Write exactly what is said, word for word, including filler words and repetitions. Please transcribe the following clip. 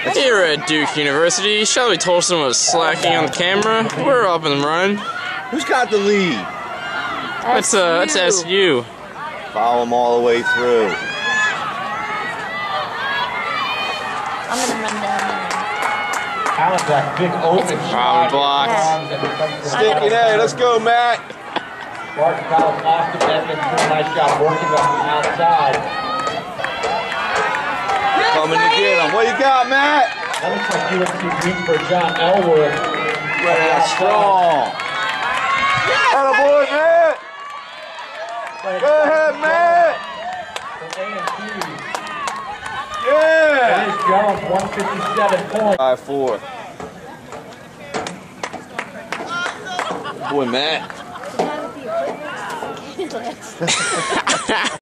Here at Duke University, Shelby Tolson was slacking on the camera. We're up and running. Who's got the lead? That's uh, that's S U. Follow them all the way through. I'm gonna run down there. Hallenbeck, big open shot. Blocked. Sticking A, let's go, Matt. Martin Powell off the bench, doing a nice job working on the outside. Coming to get him. What you got, Matt? That looks like U N C beat for John Elwood. Yeah, strong. Attaboy, Matt. Go ahead, Matt. Yeah. It is Jones, one fifty-seven points. five four. Boy, Matt.